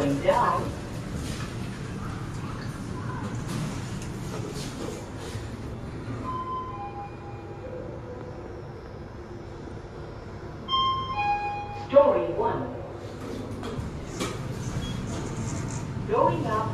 Going down. Story 1. Going up.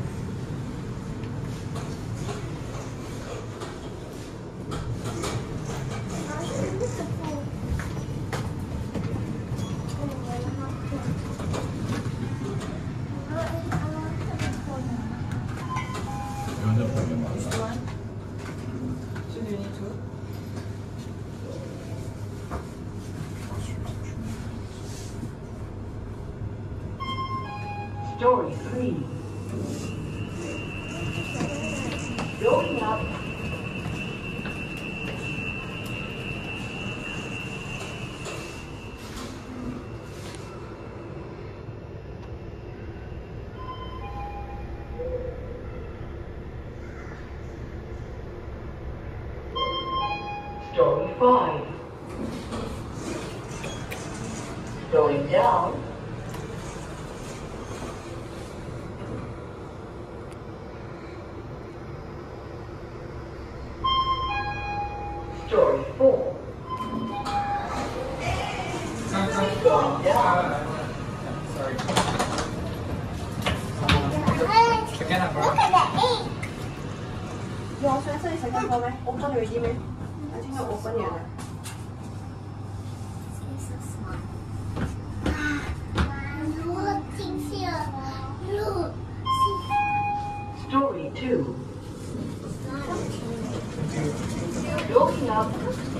Story 3. Going up. Story 5. Going down. Story 4. Going down. Sorry. Look at the ink. 我想識食緊個咩 ？open 佢啲咩？我聽到 open 完啦。 Story 2. Going up.